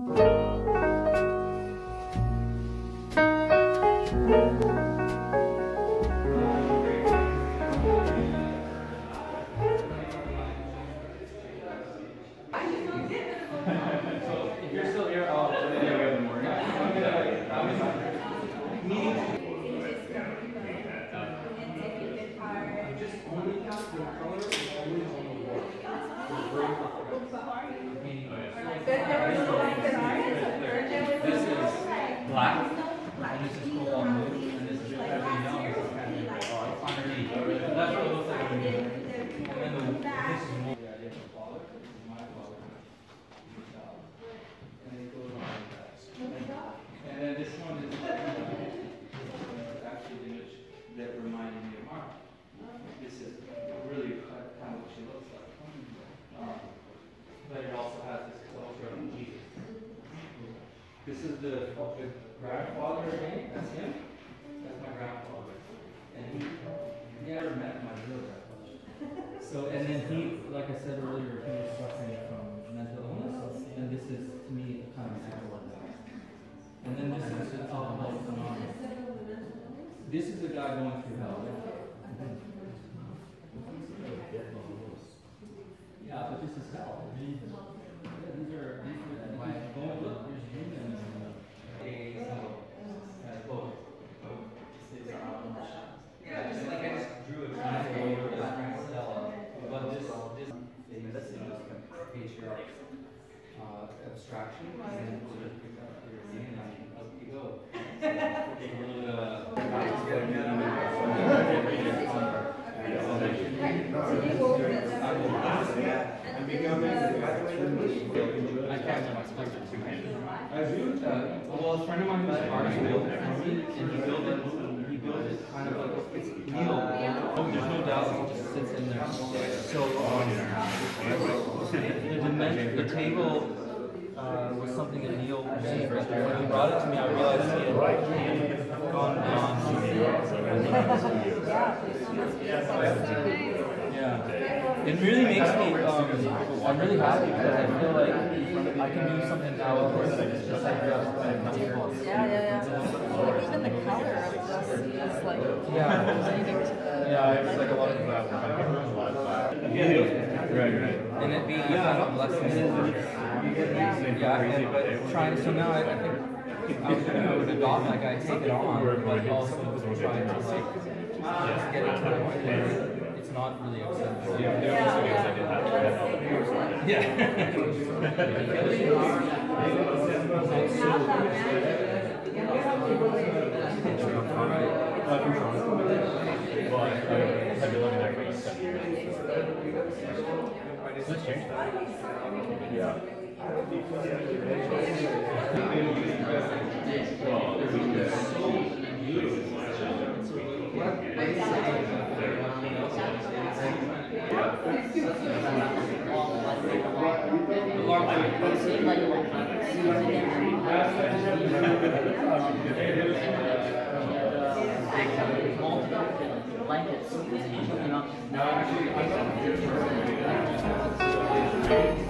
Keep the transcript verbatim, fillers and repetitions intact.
Black, and this is cobalt blue, and this is everything else is kind of underneath. So that's what it looks like underneath. And then the, this is more the idea of the father. This is my father. And it goes on like that. And then this one is actually the image that reminded me of Mark. This is really kind of what she looks like. Um, but it also has this culture of Jesus. This is the, the grandfather again. That's him. That's my grandfather. And he, he never met my real grandfather. So, and then he, like I said earlier, he was suffering from mental illness. And this is, to me, kind of example of that. And then this is Alcoholics Anonymous. This is a guy going through hell. Yeah, but this is hell. Yeah, these are, these are like, going, look, there's humans. Yeah, just like I just drew a triangle over this Stella, but this this famous is just patriarch uh, abstraction, and then we'll just pick up your name and up you go. So, I can't explain it to you. Uh, well, a friend of mine who's an artist built it for me, and he built it, he built it kind of like, it's needle. Oh, there's no doubt it just sits in there. So, um, the, dimension, the table uh, was something that Neil made. When he brought it to me, I realized he had gone beyond. Yeah. It really makes me, um, I'm really happy because I feel like I can do something now with this, just like just like tables. Yeah, yeah, yeah. Like even the color of this is like yeah, relating to the yeah, it's like a lot of that. Right, right. And it being yeah, blessing. Yeah, yeah, and, but trying so now I, I think I was going to adopt like I take it on, but also trying to like just get it to the point where it's not really acceptable. Yeah, yeah, yeah. Let's change that. Yeah. Blankets.